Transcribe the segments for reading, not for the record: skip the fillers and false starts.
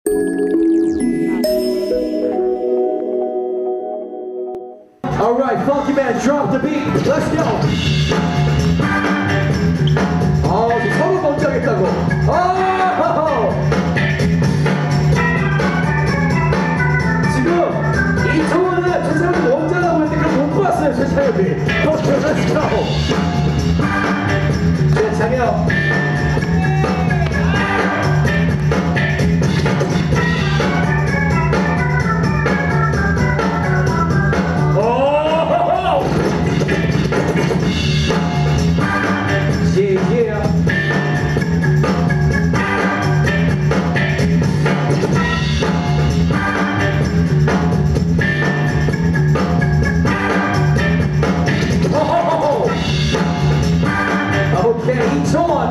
Alright, funky man, drop the beat. Let's go. 서로 먼저 하겠다고. 지금 이 초원은 저 사람이 원자라고 했는데 그걸 못 봤어요, 저 사람이. 오케이, let's go. 네, 장혁. Okay, each on.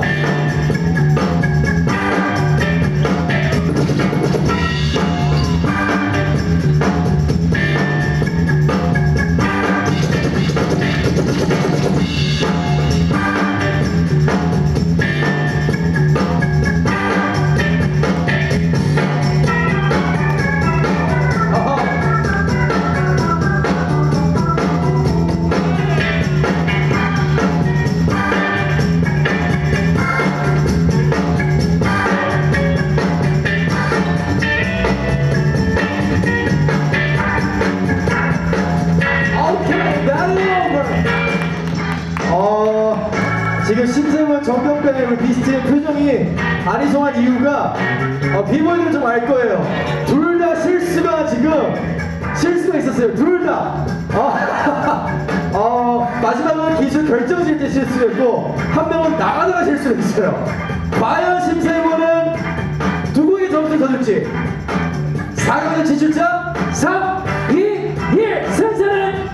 지금 심세원 정경배의 우리 비스트의 표정이 아니송한 이유가 비보이들은 좀 알 거예요. 둘 다 실수가 있었어요. 둘 다. 마지막은 기술 결정질 때 실수했고 한 명은 나가다가 실수했어요. 과연 심세원은 누구에게 점수를 더 줄지? 4강의 진출자 3, 2, 1 승자는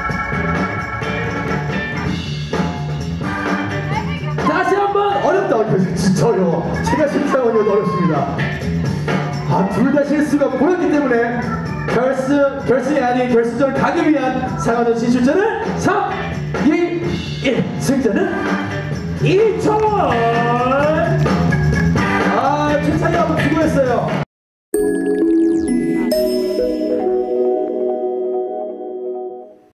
다시 한번 어렵다. 진짜 어려워. 제가 심사원이어도 어렵습니다. 둘 다 실수가 보였기 때문에 결승이 아닌 결승전을 가기 위한 상하전 진출자는 3, 2, 1 승자는 이청원.